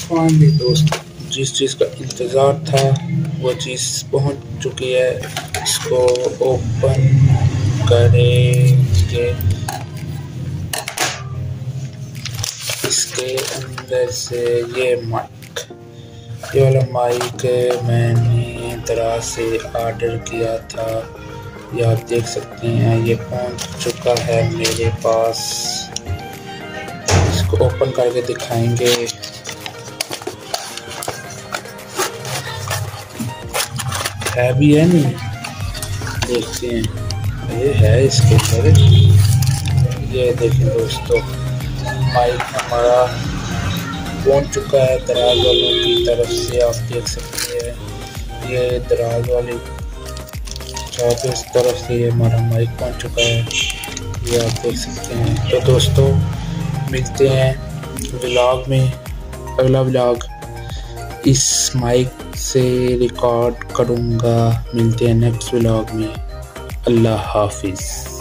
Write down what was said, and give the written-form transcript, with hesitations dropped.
Finally दोस्तों, जिस चीज़ का इंतज़ार था वो चीज़ पहुंच चुकी है। इसको ओपन करेंगे। इसके अंदर से ये वाला माइक मैंने दराज से ऑर्डर किया था। ये आप देख सकते हैं, ये पहुंच चुका है मेरे पास। इसको ओपन करके दिखाएंगे। है भी है नहीं, देखते हैं। ये है इसके अंदर। ये देखें दोस्तों, माइक हमारा पहुंच चुका है दराज वालों की तरफ से। आप देख सकते हैं, ये दराज वाली शॉप इस तरफ से ये हमारा माइक पहुंच चुका है। ये आप देख सकते हैं। तो दोस्तों, मिलते हैं व्लॉग में। अगला व्लॉग इस माइक से रिकॉर्ड करूँगा। मिलते हैं नेक्स्ट व्लॉग में। अल्लाह हाफिज़।